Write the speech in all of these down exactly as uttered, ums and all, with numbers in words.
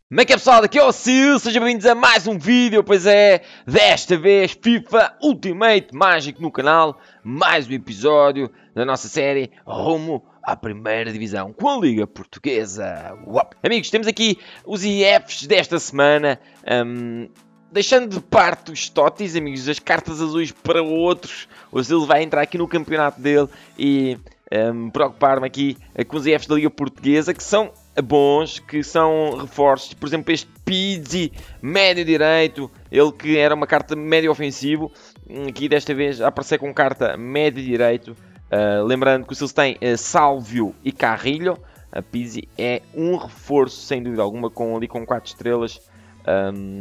Como é que é, pessoal? Aqui é o Sil, sejam bem-vindos a mais um vídeo. Pois é, desta vez FIFA Ultimate Mágico no canal. Mais um episódio da nossa série rumo à primeira divisão com a Liga Portuguesa. Uop. Amigos, temos aqui os I Fs desta semana. Um, deixando de parte os totis, amigos, as cartas azuis para outros. O Sil vai entrar aqui no campeonato dele e um, preocupar-me aqui com os I Fs da Liga Portuguesa, que são bons, que são reforços. Por exemplo, este Pizzi, médio direito, ele que era uma carta médio ofensivo, aqui desta vez a aparecer com carta médio direito. Uh, lembrando que o Silves tem uh, Salvio e Carrilho. A Pizzi é um reforço, sem dúvida alguma, com, ali com quatro estrelas um,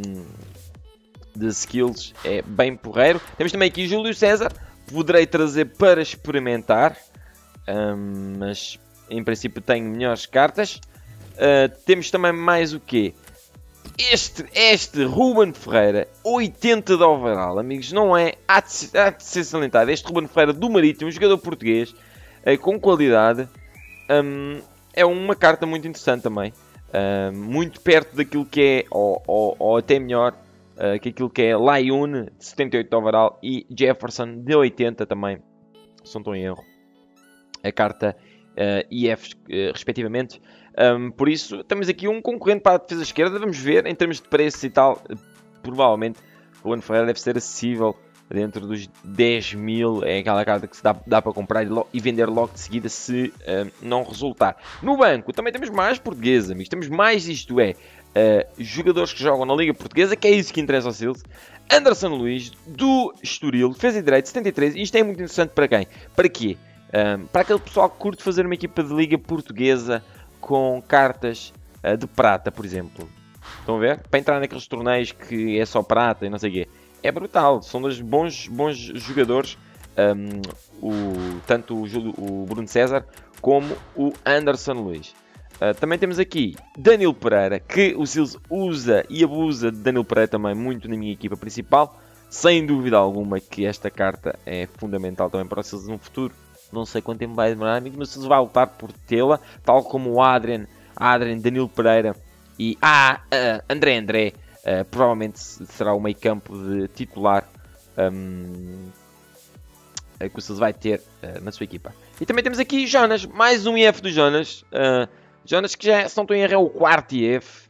de skills, é bem porreiro. Temos também aqui Júlio César, poderei trazer para experimentar, um, mas em princípio tenho melhores cartas. Uh, temos também mais o quê? Este, este Ruben Ferreira, oitenta de overall, amigos, não é? Há de, há de ser salientado. Este Ruben Ferreira do Marítimo, um jogador português, uh, com qualidade, um, é uma carta muito interessante também. Uh, muito perto daquilo que é, ou, ou, ou até melhor, uh, que aquilo que é Layun, de setenta e oito de overall, e Jefferson, de oitenta também, se não estou em erro. A carta uh, I Fs, uh, respectivamente. Um, por isso, temos aqui um concorrente para a defesa esquerda. Vamos ver, em termos de preço e tal, provavelmente o Ruben Ferreira deve ser acessível dentro dos dez mil. É aquela carta que se dá, dá para comprar e, e vender logo de seguida se um, não resultar. No banco também temos mais portugueses, amigos. Temos mais, isto é, uh, jogadores que jogam na Liga Portuguesa, que é isso que interessa ao Silves. Anderson Luiz, do Estoril, defesa e direito, setenta e três. Isto é muito interessante para quem? Para quê? Um, para aquele pessoal que curte fazer uma equipa de Liga Portuguesa com cartas uh, de prata, por exemplo. Estão a ver? Para entrar naqueles torneios que é só prata e não sei o quê. É brutal. São dois bons, bons jogadores. Um, o, tanto o, o Bruno César como o Anderson Luiz. Uh, também temos aqui Danilo Pereira, que o Silves usa e abusa de Danilo Pereira também muito na minha equipa principal. Sem dúvida alguma que esta carta é fundamental também para o Silves no futuro. Não sei quanto tempo vai demorar, mas se vai lutar por tê-la, tal como o Adrian, Adrian, Danilo Pereira e ah, uh, André André, uh, provavelmente será o meio campo de titular um, que o Silves vai ter uh, na sua equipa. E também temos aqui Jonas, mais um I F do Jonas, uh, Jonas que já, se não estou em erro, é o quarto I F,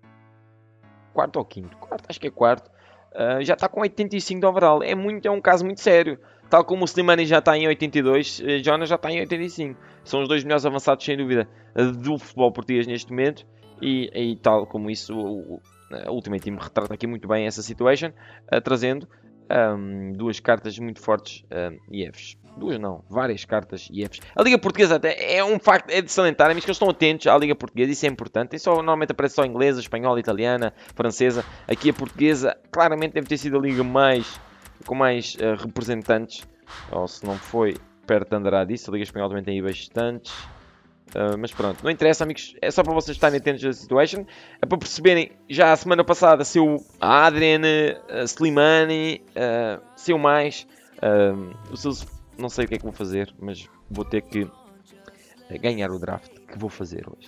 quarto ou quinto, quarto, acho que é quarto, uh, já está com oitenta e cinco de overall, é, muito, é um caso muito sério. Tal como o Slimani já está em oitenta e dois, Jonas já está em oitenta e cinco. São os dois melhores avançados, sem dúvida, do futebol português neste momento. E, e tal como isso, o, o Ultimate Team retrata aqui muito bem essa situation, uh, trazendo um, duas cartas muito fortes um, I Fs. Duas não, várias cartas I Fs. A Liga Portuguesa até é um facto, é de salientar, amigos, que eles estão atentos à Liga Portuguesa, isso é importante. Isso normalmente aparece só inglesa, espanhola, italiana, francesa. Aqui a portuguesa claramente deve ter sido a liga mais... com mais uh, representantes, ou se não foi, perto andará disso. A Liga Espanhola também tem aí bastantes, uh, mas pronto, não interessa, amigos, é só para vocês estarem atentos à situation, é para perceberem. Já a semana passada saiu a Adrian, uh, Slimani, uh, saiu mais, uh, o Silves, não sei o que é que vou fazer, mas vou ter que ganhar o draft que vou fazer hoje.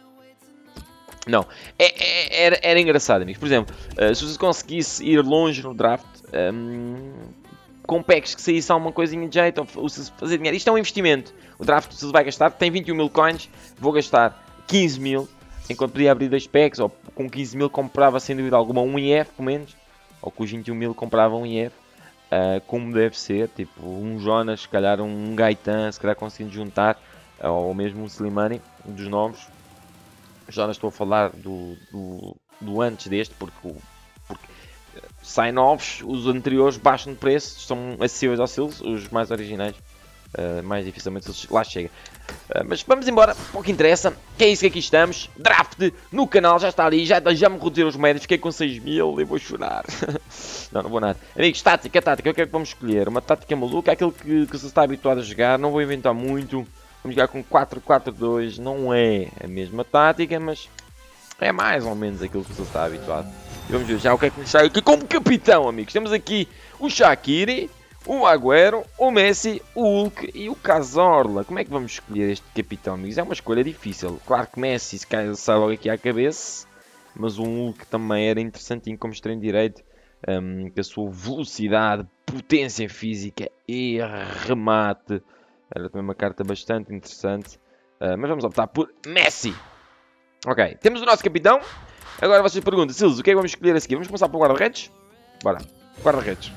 Não, é, é, era, era engraçado, amigos. Por exemplo, uh, se você conseguisse ir longe no draft, um, com packs que saísse alguma coisinha de jeito, ou, ou se fazer dinheiro, isto é um investimento. O draft se vai gastar, tem vinte e um mil coins, vou gastar quinze mil, enquanto podia abrir dois packs, ou com quinze mil comprava sem dúvida alguma um I F, pelo menos, ou com os vinte e um mil comprava um I F, uh, como deve ser, tipo um Jonas, se calhar um Gaetan, se calhar conseguindo juntar, uh, ou mesmo um Slimani, um dos novos. Já não estou a falar do, do, do antes deste, porque, porque saem novos, os anteriores baixam de preço, são acessíveis ao Silves, os mais originais, uh, mais dificilmente lá chega. Uh, mas vamos embora, para o que interessa, que é isso que aqui estamos, draft no canal, já está ali, já, já me reduziram os médios, fiquei com seis mil e vou chorar. Não, não vou nada. Amigos, tática, tática, o que é que vamos escolher? Uma tática maluca, aquilo que, que se está habituado a jogar, não vou inventar muito. Vamos jogar com quatro quatro dois, não é a mesma tática, mas é mais ou menos aquilo que você está habituado. E vamos ver já o que é que nos sai aqui como capitão, amigos. Temos aqui o Shaqiri, o Agüero, o Messi, o Hulk e o Cazorla. Como é que vamos escolher este capitão, amigos? É uma escolha difícil. Claro que Messi, se cai, sai logo aqui à cabeça. mas um Hulk também era interessantinho como extremo direito, um, com a sua velocidade, potência física e remate. Era também uma carta bastante interessante, uh, mas vamos optar por Messi. Ok, temos o nosso capitão. Agora vocês perguntam, Silas, o que é que vamos escolher a seguir? Vamos começar pelo guarda-redes? Bora, guarda-redes.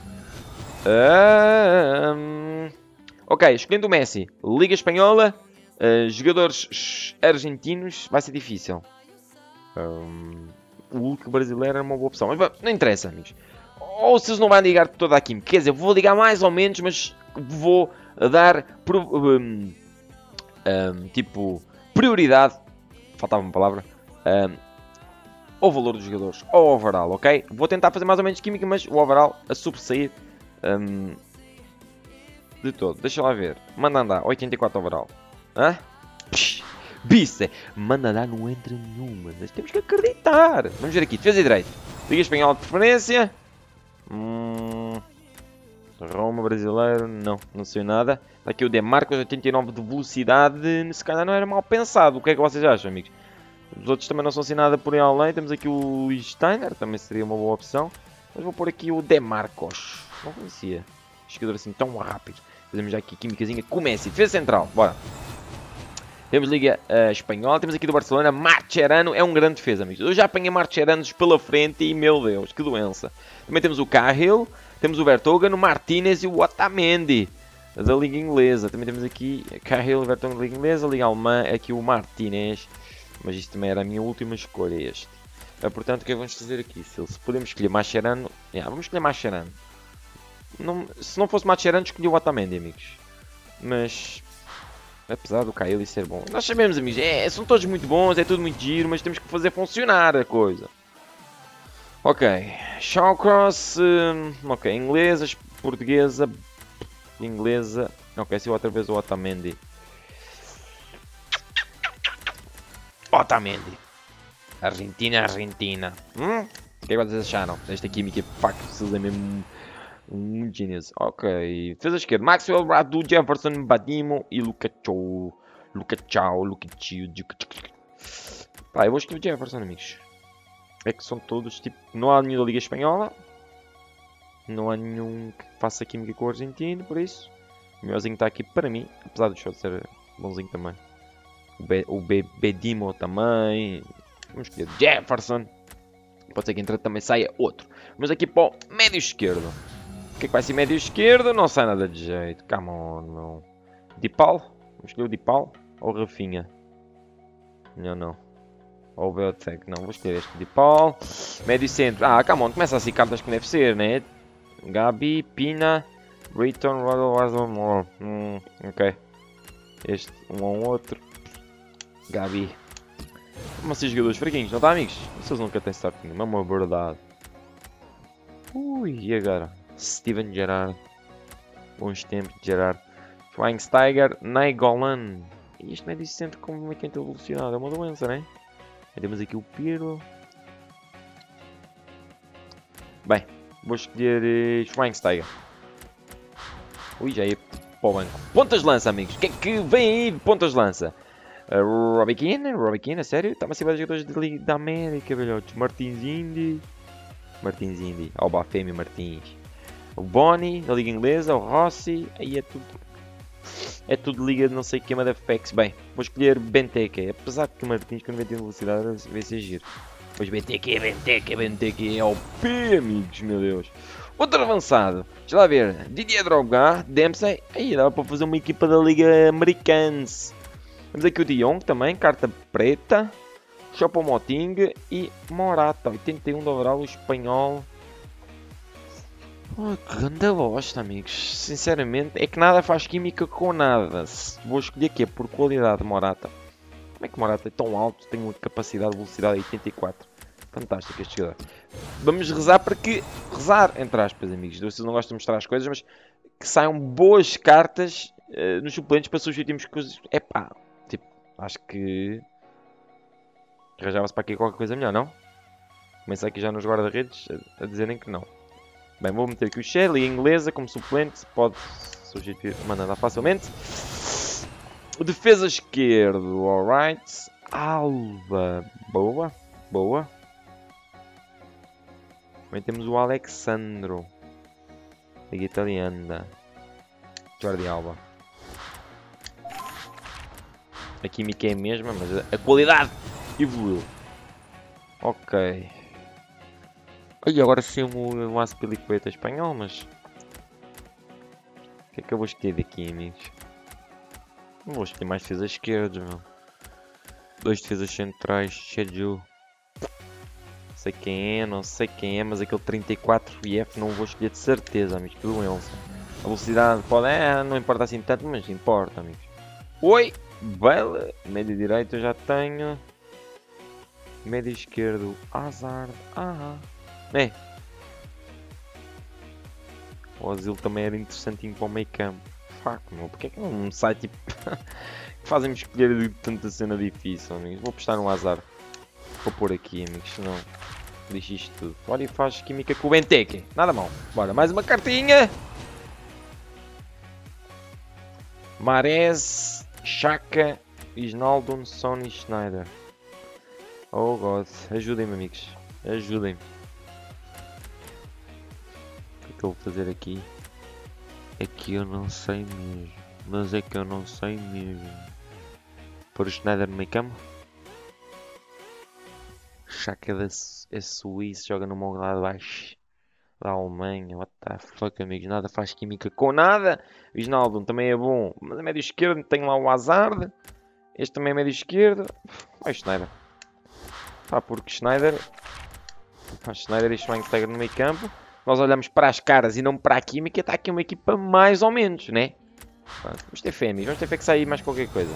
Um, ok, escolhendo o Messi, Liga Espanhola, uh, jogadores argentinos, vai ser difícil. Um, o Hulk brasileiro é uma boa opção, mas bom, não interessa, amigos. Ou se não vai ligar toda a química, quer dizer, vou ligar mais ou menos, mas vou dar um, um, tipo prioridade, faltava uma palavra, um, ao valor dos jogadores, ao overall, ok? Vou tentar fazer mais ou menos química, mas o overall a sobressair um, de todo. Deixa lá ver, manda andar, oitenta e quatro overall. Hã? Psh, bice, manda andar não entra nenhuma, mas temos que acreditar. Vamos ver aqui, defesa e direito. Liga Espanhola de preferência. Hum, Roma brasileiro, não, não sei nada. Está aqui o Demarcos, oitenta e nove de velocidade, se calhar não era mal pensado. O que é que vocês acham, amigos? Os outros também não são assim nada por aí além. Temos aqui o Steiner, também seria uma boa opção. Mas vou pôr aqui o Demarcos. Não conhecia. Jogador assim tão rápido. Fazemos já aqui químicazinha com o Messi. Defesa central, bora. Temos Liga uh, Espanhola. Temos aqui do Barcelona, Mascherano. É um grande defesa, amigos. Eu já apanhei Mascheranos pela frente e, meu Deus, que doença. Também temos o Cahill. Temos o Vertonghen, o Martinez e o Otamendi da Liga Inglesa. Também temos aqui Cahill, Vertonghen da Liga Inglesa. Liga Alemã, aqui o Martinez. Mas isto também era a minha última escolha, este. É, portanto, o que é que vamos fazer aqui? Se, se podemos escolher Mascherano... Yeah, vamos escolher Mascherano. Não, se não fosse Mascherano, escolhi o Otamendi, amigos. Mas... apesar do Cahill ser bom. Nós sabemos, amigos, é, são todos muito bons, é tudo muito giro, mas temos que fazer funcionar a coisa. Ok. Shawcross... Um, ok, inglesa, portuguesa... Inglesa... Ok, se eu outra vez o Otamendi. Otamendi. Argentina, Argentina. Hum? O que é que vocês acharam? Esta química, pá, que vocês é mesmo muito genius. Ok. Defesa esquerda. Maxwell, Radu, Jefferson, Badimo e Luka Chou. Luka Chou, Luka Chou. Pá, eu vou escolher o Jefferson, amigos. É que são todos, tipo, não há nenhum da Liga Espanhola. Não há nenhum que faça química com o argentino, por isso. O melhorzinho está aqui para mim, apesar do show ser bonzinho também. O, Be o Be Bedimo também. Vamos escolher Jefferson. Pode ser que entre também saia outro. Vamos aqui para o médio esquerdo. O que é que vai ser médio esquerdo? Não sai nada de jeito. Come on, meu. Dipal? Vamos escolher o Dipal ou o Rafinha? Não, não. Ou o Beltec? Não, vou escolher este Dipal. Médio centro. Ah, come on. Começa assim cartas que deve ser, né? Gabi, Pina, Britton, Rodolfo. Hum, ok. Este, um ou outro. Gabi. Como assim jogadores fraquinhos, não está, amigos? Vocês nunca têm start nenhuma, é uma verdade. Ui, e agora? Steven Gerrard. Bons tempos de Gerrard. Schweinsteiger, Nainggolan. E este médio centro com oitenta velocidade, é uma doença, não é? Aí temos aqui o Pirlo. Bem, vou escolher uh, Schweinsteiger. Ui, já ia para o banco. Pontas de lança, amigos. O que é que vem aí de pontas de lança? Uh, Robbie Keane, Robbie Keane, a sério? Está-me a ser vários jogadores da Liga da América, velhotes. Martins Indy. Martins Indy. Albafemi Martins. O Boni, da Liga Inglesa. O Rossi. Aí é tudo... é tudo Liga de não sei o que, Motherfucks. Bem, vou escolher Benteke. Apesar de que o Martins, quando vai ter velocidade, vai ser giro. Pois Benteke, Benteke, Benteke. É o P, amigos, meu Deus. Outro avançado. Deixa lá ver. Didier Drogba, Dempsey. Aí dá para fazer uma equipa da Liga Americans. Temos aqui o De Jong também, carta preta. Choupo-Moting e Morata. oitenta e um de overall, o espanhol. Oh, que grande bosta, amigos. Sinceramente, é que nada faz química com nada. Vou escolher aqui por qualidade Morata. Como é que Morata é tão alto? Tem uma capacidade de velocidade de oitenta e quatro. Fantástico este jogador. Vamos rezar para que... rezar, entre aspas, amigos. Vocês não gostam de mostrar as coisas, mas... que saiam boas cartas uh, nos suplentes para substituirmos coisas... Epá, tipo, acho que... arranjava-se para aqui qualquer coisa melhor, não? Começa aqui já nos guarda-redes a, a dizerem que não. Bem, vou meter aqui o Shelley, inglesa, como suplente. Pode substituir, mandar facilmente. O defesa esquerdo, alright. Alba, boa, boa. Também temos o Alexandro. Liga Italiana. Jordi Alba. A química é a mesma, mas a qualidade evoluiu. Ok. E agora sim o Azpilicueta espanhol, mas... O que é que eu vou escolher daqui, amigos? Não vou escolher mais defesas esquerdas, meu. Dois defesas centrais, Cheju. Não sei quem é, não sei quem é, mas aquele trinta e quatro I F não vou escolher de certeza, amigos. Pelo Elsa. A velocidade pode... É, não importa assim tanto, mas importa, amigos. Oi! Bela! Médio direito eu já tenho. Médio esquerdo, Hazard. Ah, é. O Asilo também era interessantinho para o meio campo. Fuck, meu, porque é que não sai tipo. que fazem-me escolher tanta cena difícil, amigos? Vou postar no Hazard. Vou pôr aqui, amigos, senão diz isto tudo. Olha e faz química com o Benteke. Nada mal. Bora, mais uma cartinha. Mahrez, Xhaka, Wijnaldum, Son e Schneider. Oh God, ajudem-me, amigos. Ajudem-me. O que é que eu vou fazer aqui? É que eu não sei mesmo. Mas é que eu não sei mesmo. Pôr o Schneider no meio campo. Xhaka é, é suíço, joga no meu lado baixo da Alemanha. What the fuck, amigos? Nada faz química com nada. Wijnaldum também é bom. Mas a médio esquerdo tem lá o Hazard. Este também é médio esquerdo. Vai Schneider. Pá, porque Schneider... Pá, Schneider e Schweinsteiger no meio campo. Nós olhamos para as caras e não para a química. Está aqui uma equipa mais ou menos, né? Pá, vamos ter fé, amigos. Vamos ter fé que sair mais qualquer coisa.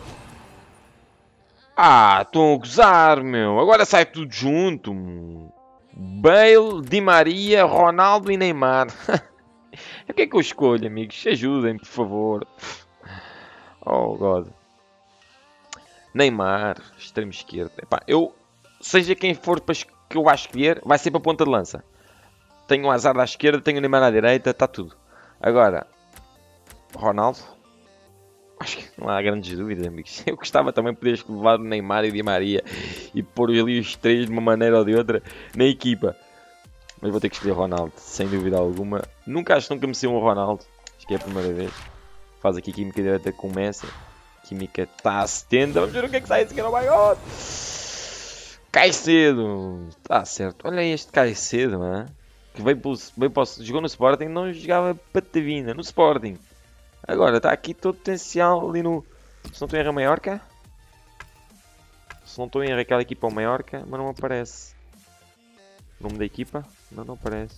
Ah, estão a gozar, meu. Agora sai tudo junto. Bale, Di Maria, Ronaldo e Neymar. O que é que eu escolho, amigos? Ajudem, por favor. Oh, God. Neymar, extremo esquerdo. Epá, eu, seja quem for para que eu vá escolher, vai ser para a ponta de lança. Tenho o Hazard à esquerda, tenho o Neymar à direita, está tudo. Agora, Ronaldo. Acho que não há grandes dúvidas, amigos. Eu gostava também de poder levar o Neymar e o Di Maria e pôr ali os três de uma maneira ou de outra na equipa. Mas vou ter que escolher Ronaldo, sem dúvida alguma. Nunca acho que nunca me saiu um Ronaldo. Acho que é a primeira vez. Faz aqui química direta com o Messi. Química está a setenta. Vamos ver o que é que sai esse cara. Oh my God! Caicedo. Está certo. Olha este Caicedo, mano. Que veio para, o, veio para o, jogou no Sporting, não jogava patavina no Sporting. Agora está aqui todo potencial ali no... Se não estou em erro, Mallorca. Se não estou em erro, aquela equipa é o Mallorca, mas não aparece. O nome da equipa? Não, não aparece.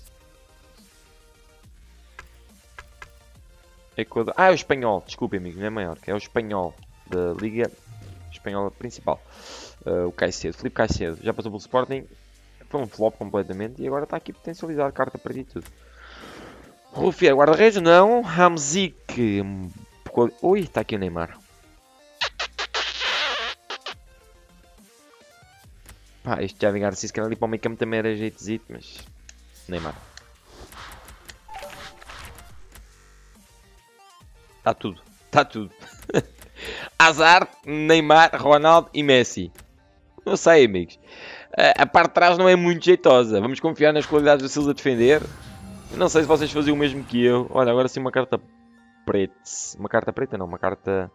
Equador. Ah, é o espanhol. Desculpe, amigo, não é Mallorca. É o espanhol da Liga Espanhola Principal. Uh, o Caicedo. Filipe Caicedo. Já passou pelo Sporting. Foi um flop completamente. E agora está aqui potencializado. Carta para ti tudo. Rufier, guarda-redes, não. Hamzik. Ui, está aqui o Neymar. Pá, este Javi Garcia, se calhar ali para o meio campo também era jeitosito, mas... Neymar. Está tudo. Está tudo. Hazard, Neymar, Ronaldo e Messi. Não sei, amigos. A parte de trás não é muito jeitosa. Vamos confiar nas qualidades do Silva a defender. Não sei se vocês faziam o mesmo que eu. Olha, agora sim uma carta preta. Uma carta preta não, uma carta...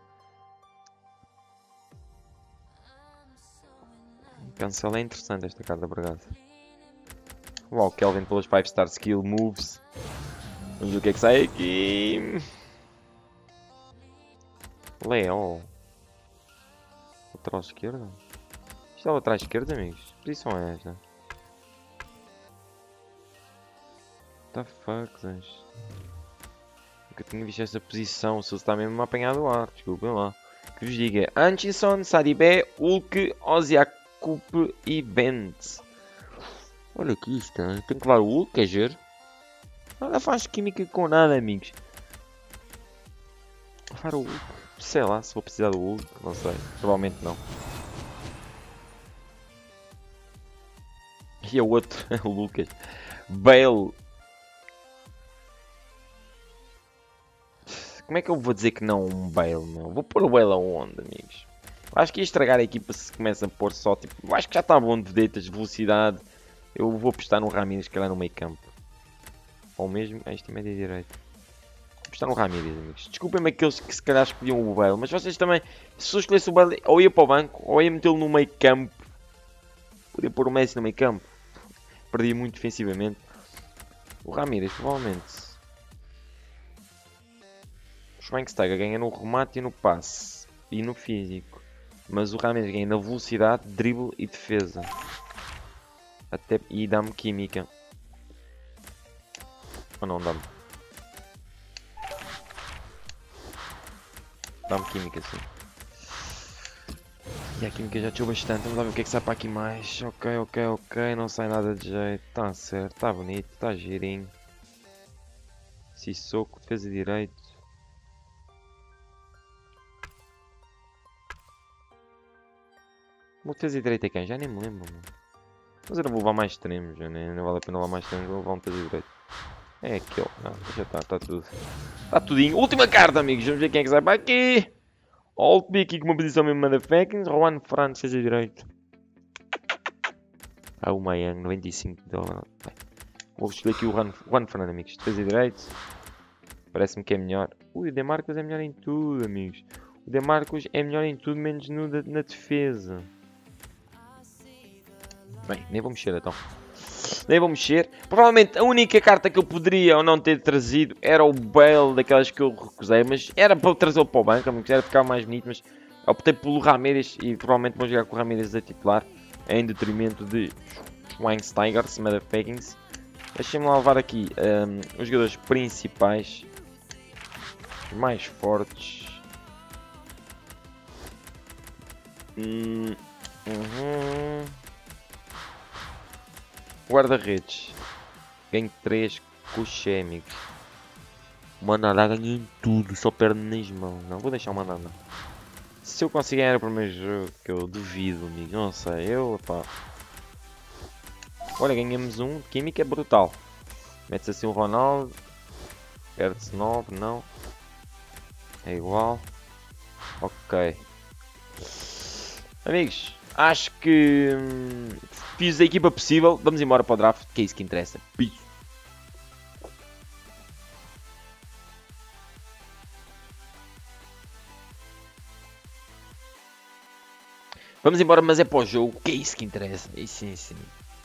Cancela é interessante esta carta, obrigado. Uau, Kelvin pelas five star skill moves. Vamos ver o que é que sai aqui. Leo. Lateral esquerda? Isto é lateral esquerda, amigos? Que posição é esta? What the fuck, Zans? Nunca tinha visto esta posição. Se ele está mesmo apanhado o ar. Desculpem lá. Que vos diga. Anchison, Sadibé, Hulk, Oziakup e Bent. Olha aqui isto. Tenho que levar o Hulk, quer ver? Nada faz química com nada, amigos. Levar o Hulk. Sei lá se vou precisar do Hulk. Não sei. Provavelmente não. E o outro, o Lucas. Bale. Como é que eu vou dizer que não um Bale, meu? Vou pôr o Bale aonde, amigos? Acho que ia estragar a equipa se começa a pôr só, tipo... Acho que já está bom de vedetas, de velocidade. Eu vou apostar no Ramírez, que lá no meio campo. Ou mesmo, ah, isto é média direita. Vou apostar no Ramírez, amigos. Desculpem-me aqueles que se calhar escolhiam o Bale, mas vocês também, se eu escolhesse o Bale, ou ia para o banco, ou ia metê-lo no meio campo. Podia pôr o Messi no meio campo. Perdia muito defensivamente. O Ramírez, provavelmente. O Schweinsteiger ganha no remate e no passe. E no físico. Mas o Ramírez ganha na velocidade, drible e defesa. Até, e dá-me química. Ou não dá-me? Dá-me química, sim. E a química já desceu bastante. Vamos lá ver o que é que sai para aqui mais. Ok, ok, ok. Não sai nada de jeito. Está certo, está bonito, está girinho. Sissoko, defesa direito. O defesa direito é quem? Já nem me lembro, mano. Mas eu não vou levar mais extremos, né? Não vale a pena levar mais extremos, vou levar um defesa direito. É aquele. Não, deixa estar, está tudo. Está tudinho. Última carta, amigos. Vamos ver quem é que sai para aqui. Alt B aqui com uma posição mesmo motherfuckers. Juan Fran, defesa direito. Ah, o Mayang, noventa e cinco dólares. Vou escolher aqui o Juan, Juan Fran, amigos. Defesa direito. Parece-me que é melhor. Ui, o Demarcus é melhor em tudo, amigos. O Demarcus é melhor em tudo, menos no, na defesa. Bem, nem vou mexer então. Nem vou mexer. Provavelmente a única carta que eu poderia ou não ter trazido era o Bale, daquelas que eu recusei. Mas era para trazê-lo para o banco, era ficar mais bonito. Mas optei pelo Ramírez e provavelmente vou jogar com o Ramírez a titular. Em detrimento de Schweinsteiger, motherfuckings. Deixem-me lá levar aqui um, os jogadores principais. Os mais fortes. Hum, uhum. Guarda-redes. Ganho três com o Chemic. O Manará ganha em tudo, só perde nas mãos. Não vou deixar o Manará. Se eu conseguir ganhar o primeiro jogo, que eu duvido, amigo. Não sei, eu, pá. Olha, ganhamos um. Química é brutal. Mete-se assim o Ronaldo. Perde-se nove, não. É igual. Ok. Amigos, acho que hum, fiz a equipa possível. Vamos embora para o draft, que é isso que interessa. Peace. Vamos embora, mas é para o jogo, que é isso que interessa. É sim, sim.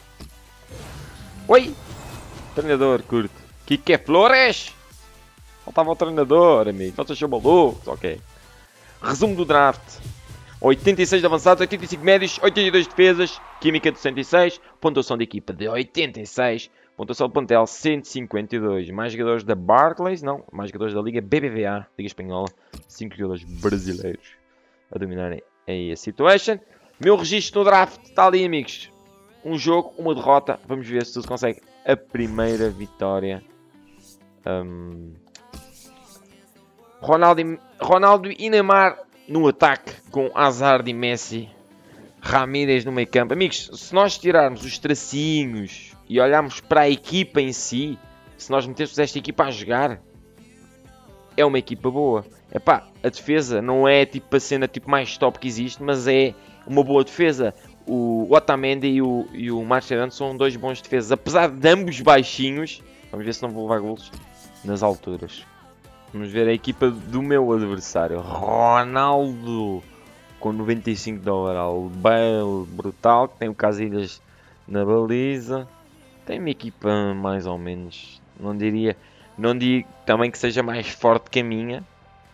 Oi! Treinador, curto. Kike Flores! Faltava o treinador, amigo. Não se achou maluco? Ok. Resumo do draft. oitenta e seis de avançados, oitenta e cinco médios, oitenta e dois defesas, química de sessenta e seis, pontuação de equipa de oitenta e seis, pontuação de plantel cento e cinquenta e dois, mais jogadores da Barclays, não, mais jogadores da Liga B B V A, Liga Espanhola, cinco jogadores brasileiros a dominarem aí a situation. Meu registro no draft está ali, amigos. Um jogo, uma derrota, vamos ver se tu consegue a primeira vitória. Um... Ronaldo, e... Ronaldo e Neymar no ataque com Hazard e Messi, Ramírez no meio campo. Amigos, se nós tirarmos os tracinhos e olharmos para a equipa em si, se nós metêssemos esta equipa a jogar, é uma equipa boa. Epá, a defesa não é tipo a cena tipo mais top que existe, mas é uma boa defesa. O Otamendi e o, e o Marcelo são dois bons defesas, apesar de ambos baixinhos. Vamos ver se não vou levar golos nas alturas. Vamos ver a equipa do meu adversário. Ronaldo com noventa e cinco dólares. Bale brutal, que tem o Casillas na baliza. Tem uma equipa mais ou menos. Não diria, não digo também que seja mais forte que a minha.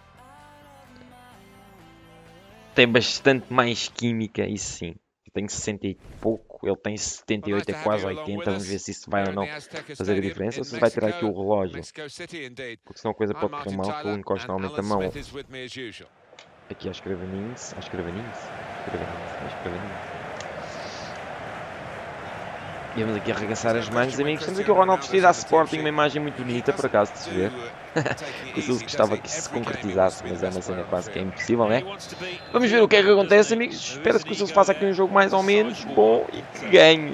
Tem bastante mais química, isso sim. Eu tenho sessenta e pouco, ele tem setenta e oito, é quase oitenta. Vamos ver se isso vai ou não fazer a diferença. Ou se vai tirar aqui o relógio. Porque senão a coisa pode correr mal, que eu encosto normalmente a mão aqui às cravaninhas. Às cravaninhas? Às cravaninhas. E vamos aqui arregaçar as mãos, amigos. Temos aqui o Ronaldo vestido à Sporting, uma imagem muito bonita, por acaso, de se ver. Eu só gostava que isso se concretizasse, mas é uma cena quase que é impossível, né? Vamos ver o que é que acontece, amigos. Espero-se que o Sousa faça aqui um jogo mais ou menos bom e que ganhe.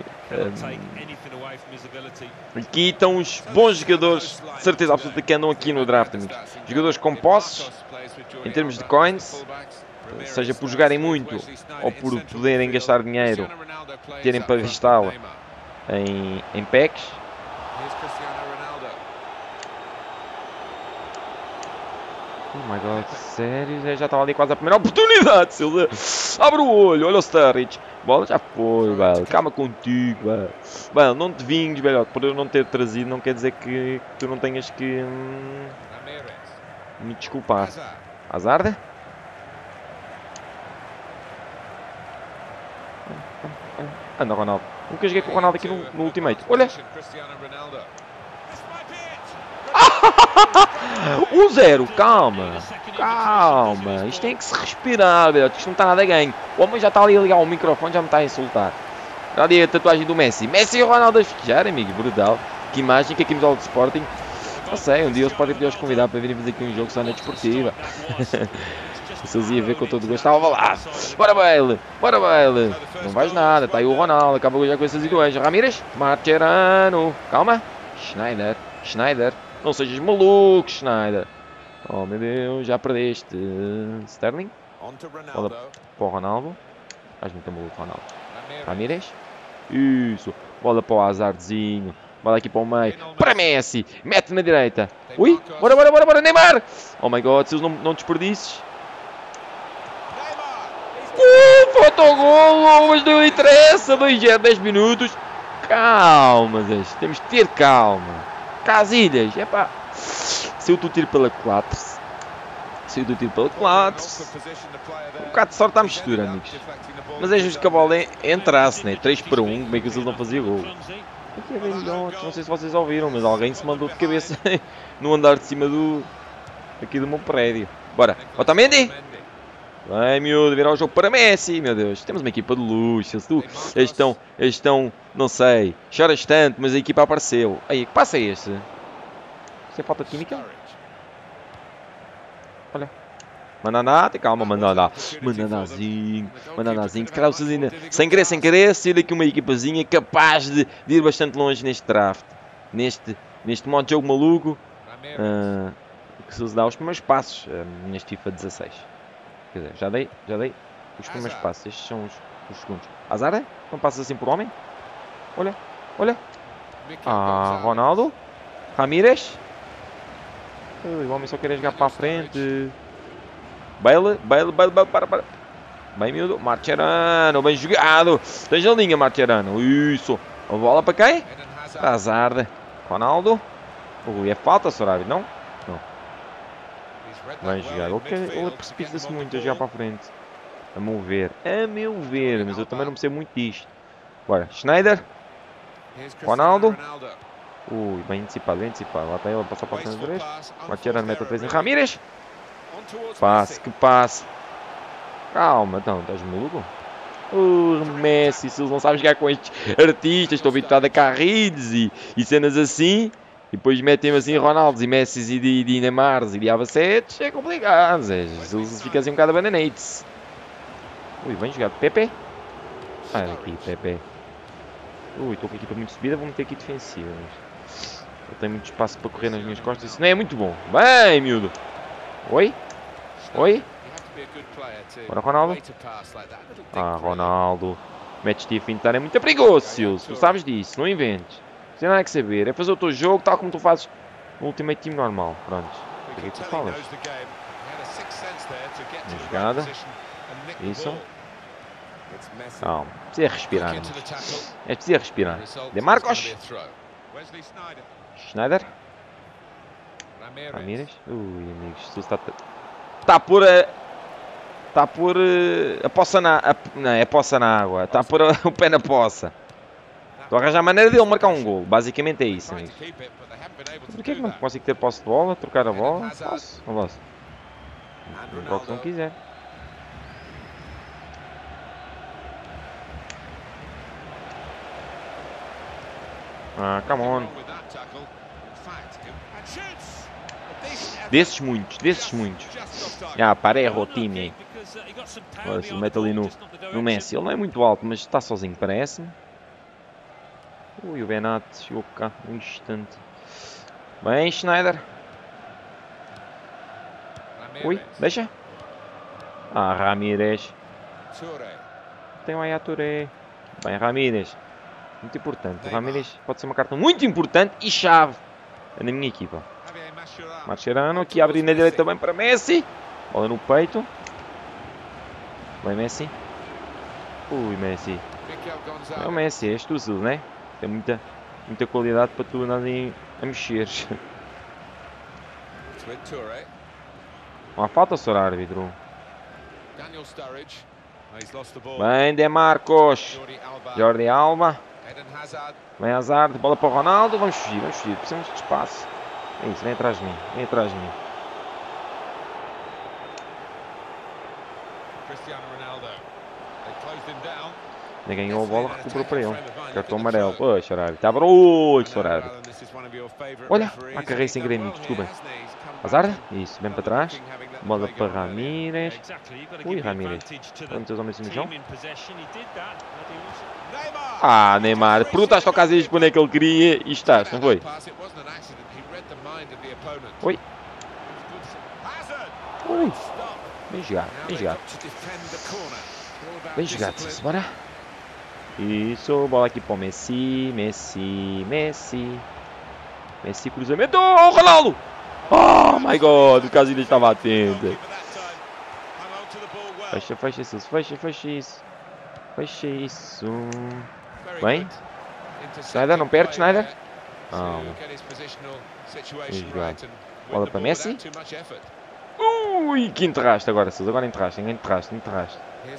Um, aqui estão os bons jogadores, de certeza absoluta, que andam aqui no draft, amigos. Jogadores com posses, em termos de coins, seja por jogarem muito ou por poderem gastar dinheiro, terem para gastá-la. em, em packs. Oh my god, sério? Já estava ali quase a primeira oportunidade, Silva. Abre o olho, olha o Sturridge. Bola já foi, velho. Calma contigo, velho. Velho, não te vingues, velho. Por eu não ter trazido, não quer dizer que, que tu não tenhas que hum, me desculpar. Hazard? Anda, Ronaldo. Nunca joguei com o Ronaldo aqui no, no Ultimate. Olha! um zero, calma. Calma. Isto tem que se respirar, velho. Isto não está nada a ganho. O homem já está ali a ligar o microfone, já me está a insultar. Olha ali a tatuagem do Messi. Messi e o Ronaldo a festejar, amigo. Brutal. Que imagem que aqui nos All de Sporting. Não sei, um dia eles podem pedir aos convidados para virem fazer aqui um jogo só na desportiva. Se eles iam ver com todo o gosto, estava lá. Bora, Bale. Bora, Bale. Não vais nada. Está aí o Ronaldo. Acaba já com essas ideias. Ramírez. Mascherano. Calma. Schneider. Schneider. Não sejas maluco, Schneider. Oh, meu Deus. Já perdeste. Sterling. Bola para o Ronaldo. Estás muito maluco, Ronaldo. Ramírez. Isso. Bola para o Hazardzinho. Bola aqui para o meio. Para Messi. Mete na direita. Ui. Bora, bora, bora, bora. Neymar. Oh, my God. Se eles não, não desperdices. Uh, falta o golo, mas não interessa. dois a dez minutos. Calma, Zé. Temos de ter calma. Casilhas. É pá. Saiu do tiro pela quatro. Saiu do tiro pela quatro. Um bocado de sorte à mistura, amigos. Mas é justo que a bola entrasse, né? três para um. Como é que eles não faziam gol? Aqui é velhotes. Não sei se vocês ouviram, mas alguém se mandou de cabeça no andar de cima do. Aqui do meu prédio. Bora. Otamendi. Vai, miúdo, virar o jogo para Messi, meu Deus. Temos uma equipa de luxo. Tu, eles estão, eles estão, não sei, choras tanto, mas a equipa apareceu. Aí, que passo é este? Isso é falta de química? Olha. Mandaná, tem calma, Mandaná. Mandanazinho, Mandanazinho. Se calhar vocês ainda, sem querer, sem querer, sair daqui uma equipazinha capaz de, de ir bastante longe neste draft. Neste, neste modo de jogo maluco. Uh, que se dá os primeiros passos uh, neste FIFA dezasseis. Quer dizer, já dei, já dei os primeiros passos. Estes são os, os segundos. Hazard? Não passas assim por homem? Olha, olha. Ah, Ronaldo. Ramírez. Ui, o homem só quer jogar para a frente. Bale, Bale, Bale, Bale, para, para. Bem, miúdo. Mascherano, bem jogado. Tens a linha, Mascherano. Isso. A bola para quem? Para Hazard. Ronaldo. Ui, é falta, Sorabi, não? Não. Vai jogar. Ele, ele precipita-se muito a jogar para a frente. A meu ver. A meu ver. Mas eu também não percebo muito disto. Bora. Schneider. Ronaldo. Ui, bem antecipado, bem antecipado. Lá está ele a passar para a frente três. Mascherano mete a três em Ramírez. Passe, que passe. Calma, então, estás maluco? O Messi, se eles não sabem jogar com estes artistas, estou habituado a carrilhos e, e cenas assim. E depois metem-me assim Ronaldos e Messis e de, de Neymars e de Avacetes, é complicado, Zé. Eles ficam assim um bocado abandanados. Ui, bem jogado. Pepe. Ah, aqui, Pepe. Ui, estou com a equipa muito subida, vou meter aqui defensiva. Eu tenho muito espaço para correr nas minhas costas, isso não é muito bom. Bem, miúdo. Oi? Oi? Bora, Ronaldo. Ah, Ronaldo. Metes-te a fintar, é muito perigoso, Silvio. Tu sabes disso, não inventes. Não tem nada que saber. É fazer o teu jogo tal como tu fazes no Ultimate Team normal. Pronto. O que é que tu falas? Uma jogada. Isso. Calma. Precisa respirar. É preciso respirar. De Marcos. Schneider. Ramírez. Ui, amigos. Tu está... Está por a... Está por a poça na... A, não, é poça na água. Está por a, o pé na poça. Estou a arranjar a maneira dele marcar um gol. Basicamente é isso, amigos. Por que é que não consigo ter posse de bola? Trocar a bola? Posso? Não posso. Não troco se não quiser. Ah, come on. Desses muitos, desses muitos. Ah, pareja o time. Agora se mete ali no, no Messi. Ele não é muito alto, mas está sozinho, parece-me. Ui, o Benat chegou cá um instante. Bem, Schneider. Ui, deixa. Ah, Ramírez. Tem o Ayá Touré. Bem, Ramírez. Muito importante. O Ramírez pode ser uma carta muito importante e chave na minha equipa. Mascherano aqui abre na direita bem para Messi. Bola no peito. Vai Messi. Ui, Messi. É o Messi, és tu, Sil, né? Tem muita, muita qualidade para tu andar ali a mexer. Não há falta, senhor árbitro. Bem, De Marcos. Jordi Alba. Vem Hazard, bola para o Ronaldo. Vamos fugir, vamos fugir. Precisamos de espaço. É isso, vem atrás de mim. Vem atrás de mim. Ele ganhou a bola, recuperou para ele. Cartão amarelo. Pois, Sorari. Está bruto, Sorari. Olha, a carreira sem querer, amigos. Desculpem. Hazard? Isso, bem para trás. Bola para Ramírez. Ui, Ramírez. Vamos ter os homens no chão. Ah, Neymar. Perguntaste ao Casillas para onde é que ele queria e estás, não foi? Oi. Ui. Bem jogado, bem jogado. Bem jogado, bora. Isso, bola aqui para o Messi, Messi, Messi. Messi, cruzamento. Oh, Ronaldo! Oh my God, o Casillas estava atento. Fecha, fecha isso, fecha, fecha isso. Fecha isso. Bem. Schneider, não perde, Schneider? Não. Bem jogado. Bola para Messi. Ui, que enterraste agora, Sousa. Agora enterraste, enterraste, enterraste.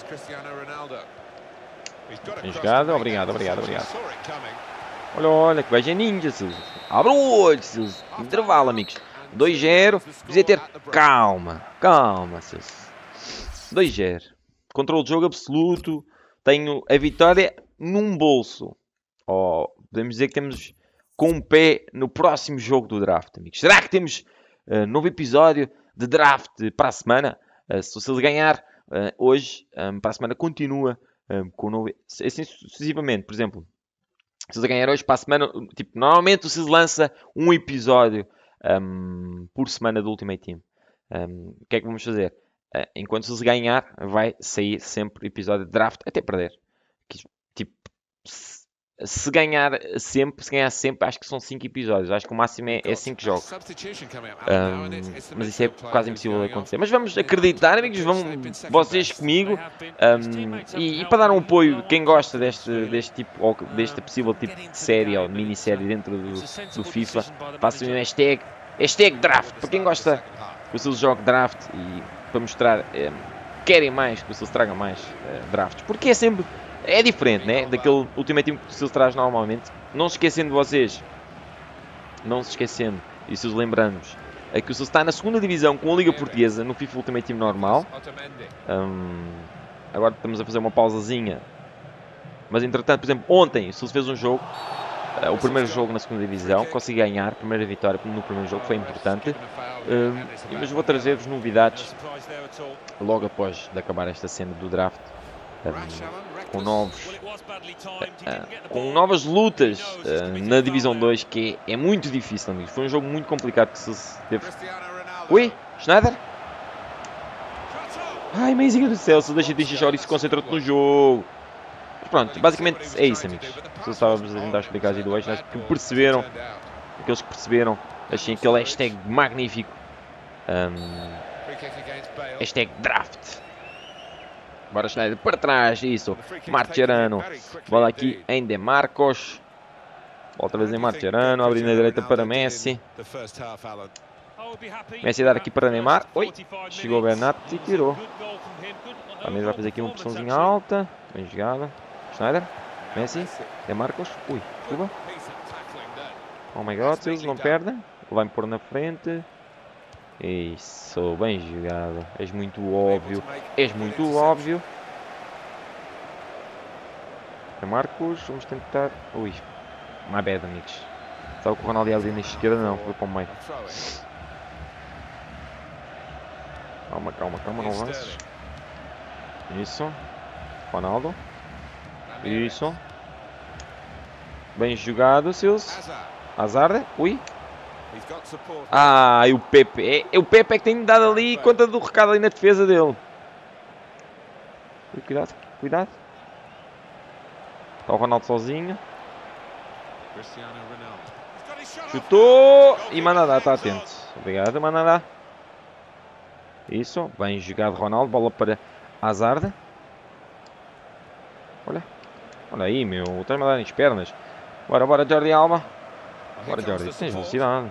Bem jogado, obrigado, obrigado, obrigado. Olha, olha, que vai ser ninja, Sousa. Abre o olho, Sousa. Intervalo, amigos. dois zero. Precisa ter calma, calma, Sousa. dois zero. Controle de jogo absoluto. Tenho a vitória num bolso. Oh, podemos dizer que temos com um pé no próximo jogo do draft, amigos. Será que temos uh, novo episódio de draft para a semana? Uh, se vocês ganhar uh, hoje, um, para a semana continua um, com o novo... Assim sucessivamente, por exemplo. Se vocês ganhar hoje, para a semana... Tipo, normalmente vocês lança um episódio um, por semana do Ultimate Team. Um, o que é que vamos fazer? Uh, enquanto vocês ganhar, vai sair sempre episódio de draft até perder. Tipo, se, se ganhar sempre, se ganhar sempre, acho que são cinco episódios. Acho que o máximo é cinco jogos. Um, mas isso é quase impossível de acontecer. Mas vamos acreditar, amigos, vão vocês comigo. Um, e, e para dar um apoio, quem gosta deste, deste tipo, ou deste possível tipo de série ou minissérie dentro do, do FIFA, façam um hashtag, hashtag draft. Para quem gosta que o seu jogo draft e para mostrar um, querem mais, que o seu traga mais uh, drafts. Porque é sempre... É diferente, né? Daquele Ultimate Team que o Silvio traz normalmente. Não se esquecendo de vocês. Não se esquecendo. E se os lembramos. É que o Silvio está na segunda divisão com a Liga Portuguesa. No FIFA Ultimate Team normal. Um, agora estamos a fazer uma pausazinha. Mas entretanto, por exemplo, ontem o Silvio fez um jogo. Uh, o primeiro jogo na segunda divisão. Consegui ganhar. A primeira vitória no primeiro jogo. Foi importante. Uh, mas vou trazer-vos novidades. Logo após de acabar esta cena do draft. Um, com, novos, uh, com novas lutas uh, na Divisão dois, que é, é muito difícil, amigos. Foi um jogo muito complicado que se teve. Ui, Schneider? Ai, mãezinha do céu, se deixa de enxixar e se concentra-te no jogo. Mas pronto, basicamente é isso, amigos. Se estávamos a tentar explicar as ideias, acho que perceberam, aqueles que perceberam, achei aquele hashtag magnífico. Um, hashtag draft. Bora, Schneider, para trás, isso. Mascherano, bola aqui em De Marcos. Outra vez em Mascherano, abrindo a direita para Messi. Messi a dar aqui para Neymar. Oi, chegou o Bernat e tirou. A Messi vai fazer aqui uma pressãozinha alta. Bem jogada. Schneider, Messi, De Marcos. Ui, desculpa. Oh my God, Silvio, não perde. Vai-me pôr na frente. Isso, bem jogado. És muito óbvio. És muito óbvio. É Marcos, vamos tentar. Ui, my bad, amigos. Estava com o Ronaldo ali na esquerda, não, foi para o meio. Calma, calma, calma, não avances. Isso. Ronaldo. Isso. Bem jogado, Silvio. Hazard. Ui. Ah, e o Pepe. É, o Pepe é que tem dado ali conta do recado ali na defesa dele. Cuidado, cuidado. Está o Ronaldo sozinho. Chutou e Manadá está atento. Obrigado, Manadá. Isso, bem jogado Ronaldo, bola para Hazard. Olha, olha aí, meu, estás-me a dar nas pernas. Bora, bora, Jordi Alba. Bora, Jordi, tens velocidade.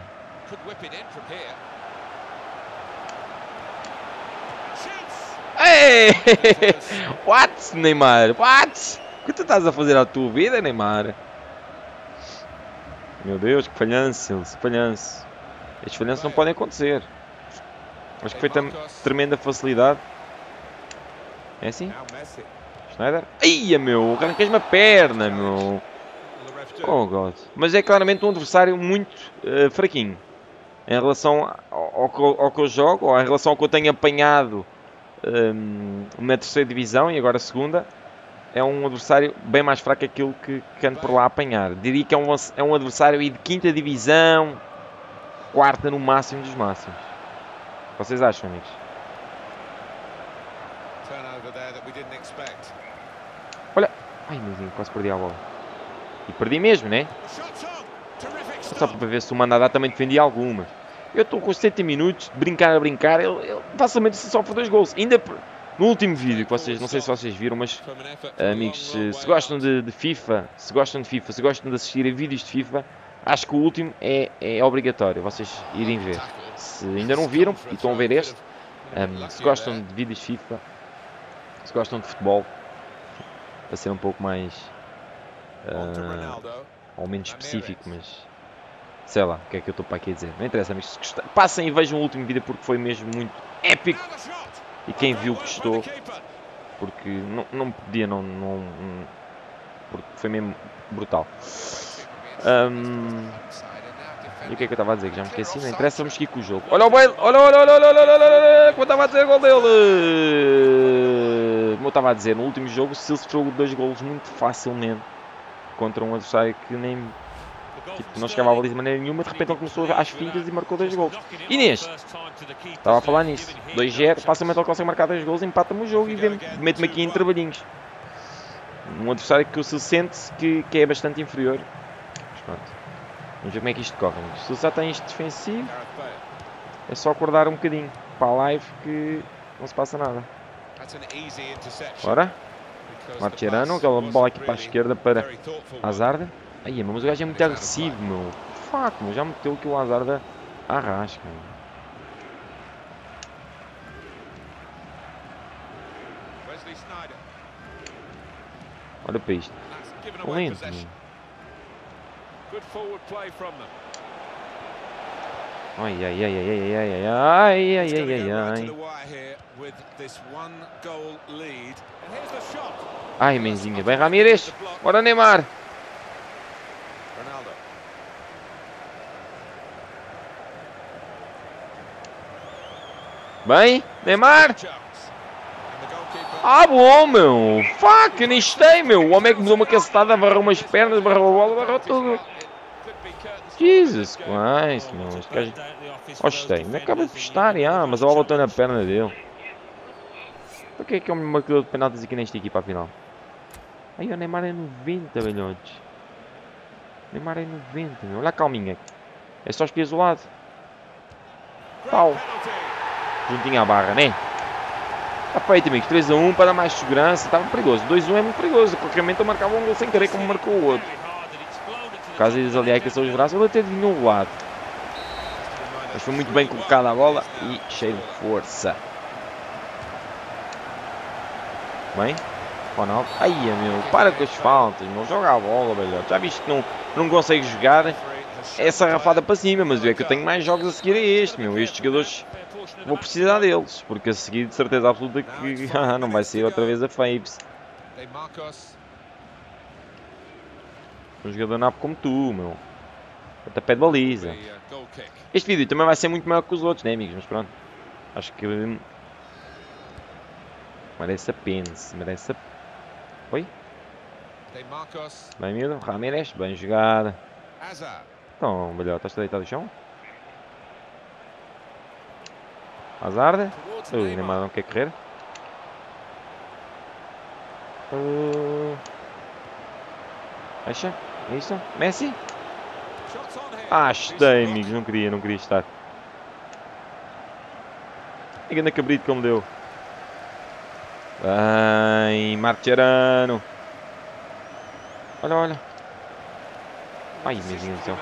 Ei! What, Neymar? What? O que tu estás a fazer à tua vida, Neymar? Meu Deus, que falhanço, que falhanço. Estes falhanços não podem acontecer. Acho que foi tam tremenda facilidade. É assim? Schneider? Ai, meu, arrancas-me a perna, meu. Oh, God. Mas é claramente um adversário muito uh, fraquinho. Em relação ao, ao, que, ao que eu jogo, ou em relação ao que eu tenho apanhado um, na terceira divisão e agora a segunda. É um adversário bem mais fraco que aquilo que, que ando por lá a apanhar. Diria que é um, é um adversário aí de quinta divisão, quarta no máximo dos máximos. O que vocês acham, amigos? Olha! Ai, meu, quase perdi a bola. E perdi mesmo, né? Só para ver se o Manadá também defendia algumas. Eu estou com setenta minutos de brincar a brincar. Ele, ele facilmente se sofre dois gols. Ainda no último vídeo, que vocês, não sei se vocês viram, mas amigos, se, se gostam de, de FIFA, se gostam de FIFA, se gostam de assistir a vídeos de FIFA, acho que o último é, é obrigatório vocês irem ver. Se ainda não viram e estão a ver este, um, se gostam de vídeos de FIFA, se gostam de futebol, para ser um pouco mais uh, ou menos específico, mas sei lá o que é que eu estou para aqui a dizer. Não interessa, amigos, se gostar, passem e vejam o último vídeo porque foi mesmo muito épico. E quem viu gostou, porque não, não podia, não, não, não, porque foi mesmo brutal. Um, e o que é que eu estava a dizer? Que já me esqueci, não interessa, vamos seguir com o jogo. Olha o Bale, olha, olha, olha, olha, olha, olha, olha, como eu estava a dizer, gol dele. Como eu estava a dizer, no último jogo, se ele sofreu dois golos muito facilmente contra um adversário que nem... Tipo, não chegava a baliza de maneira nenhuma, de repente ele começou às fintas e marcou dois gols. E neste, estava a falar nisso, dois zero, facilmente ele consegue marcar dois gols, empata-me o jogo e mete-me aqui em trabalhinhos. Um adversário que se sente que, que é bastante inferior. Mas pronto, vamos ver como é que isto corre. Se já tem isto defensivo, é só acordar um bocadinho para a live que não se passa nada. Bora, Marcherano, aquela bola aqui para a esquerda para Hazard. Ai, mas o gajo é muito agressivo, meu. Fuck, meu. Já meteu aqui o Hazard a rasca, meu. Olha para isto. Lento, meu. Ai, ai, ai, ai, ai, ai, ai, ai, ai, ai, ai, ai. Ai, menzinha. Bem, Ramírez. Bora, Neymar. Bem, Neymar. Ah, bom, meu. Fuck, eu nem estei, meu. O homem é que me deu uma cacetada, barrou umas pernas, barrou a bola, barrou tudo. Jesus Christ, meu. Este gajo... Oh, estei. Não acaba de postar, ah, mas a bola está na perna dele. Por que é que é um marcador de penaltis aqui nesta equipa, afinal? Aí, o Neymar é noventa, velhotes. Neymar é noventa, meu. Olha a calminha. É só escolher o lado. Pau. Juntinho à barra, né? Está feito, amigos. três a um para dar mais segurança. Estava perigoso. dois a um é muito perigoso. A qualquer momento eu marcava um gol sem querer, como marcou o outro. Por causa deles ali, que são os braços, ele até adivinhou o lado. Mas foi muito bem colocada a bola e cheio de força. Bem, Ronaldo. Ai, meu, para com as faltas, meu. Joga a bola, velho. Já viste que não, não consegue jogar essa rafada para cima, mas é que eu tenho mais jogos a seguir a este, meu. Estes jogadores, vou precisar deles, porque a seguir de certeza absoluta que não vai ser outra vez a Fabes. Um jogador napo como tu, meu. Até pé de baliza. Este vídeo também vai ser muito maior que os outros, né, amigos? Mas pronto. Acho que merece a pena, merece a... Oi? Bem, miúdo. Ramírez, bem jogada. Então, melhor, estás deitado no chão? Hazard. O Neymar não quer correr. Uh... Fecha. Isso. Messi. Ah, estei, amigos. Não queria, não queria estar. E grande cabrito que me deu. Bem, Marcherano. Olha, olha. Ai, meu Deus do céu.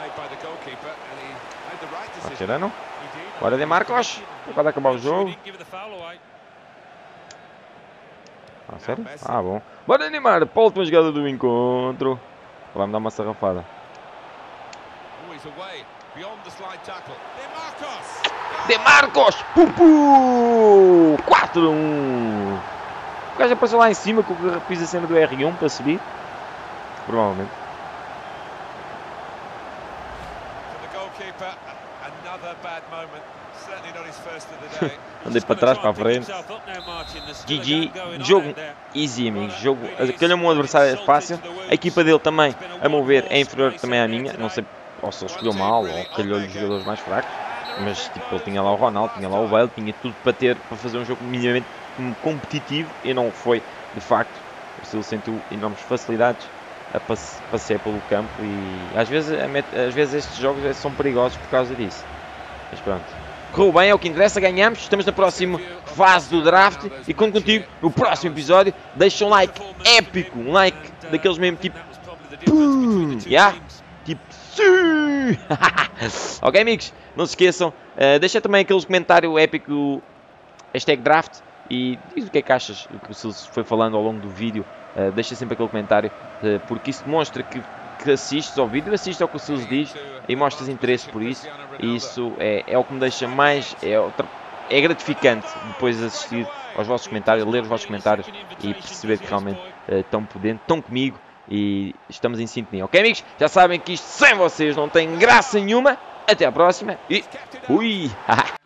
Marcherano. Bora de Marcos. Pode acabar o jogo. Ah, sério? Ah, bom. Bora animar. Para a última jogada do encontro. Vai-me dar uma sarrafada. De Marcos! Pupu! quatro a um. O gajo apareceu lá em cima com o fiz a cena do R um para subir. Provavelmente. Andei para trás, para a frente. G G. Jogo easy, amigos. Jogo. Aquele é um adversário fácil. A equipa dele também, a meu ver, é inferior também à minha. Não sei ou se ele escolheu mal ou calhou-lhe os jogadores mais fracos. Mas tipo, ele tinha lá o Ronaldo, tinha lá o Bale, tinha tudo para ter, para fazer um jogo minimamente competitivo e não foi, de facto. Ele sentiu enormes facilidades a passear pelo campo e às vezes, às vezes estes jogos são perigosos por causa disso. Mas pronto. Correu bem, é o que interessa, ganhamos. Estamos na próxima fase do draft e conto contigo no próximo episódio. Deixa um like épico, um like daqueles mesmo tipo... Pum, yeah? Tipo... Sim! Ok, amigos? Não se esqueçam. Uh, deixa também aquele comentário épico hashtag draft e diz o que é que achas do que se foi falando ao longo do vídeo. Uh, deixa sempre aquele comentário uh, porque isso demonstra que, que assistes ao vídeo, assistes ao que o Sills diz e mostras interesse por isso. E isso é, é o que me deixa mais... É, outra, é gratificante depois de assistir aos vossos comentários, ler os vossos comentários e perceber que realmente uh, estão por dentro, estão comigo. E estamos em sintonia, ok, amigos? Já sabem que isto sem vocês não tem graça nenhuma. Até à próxima e fui!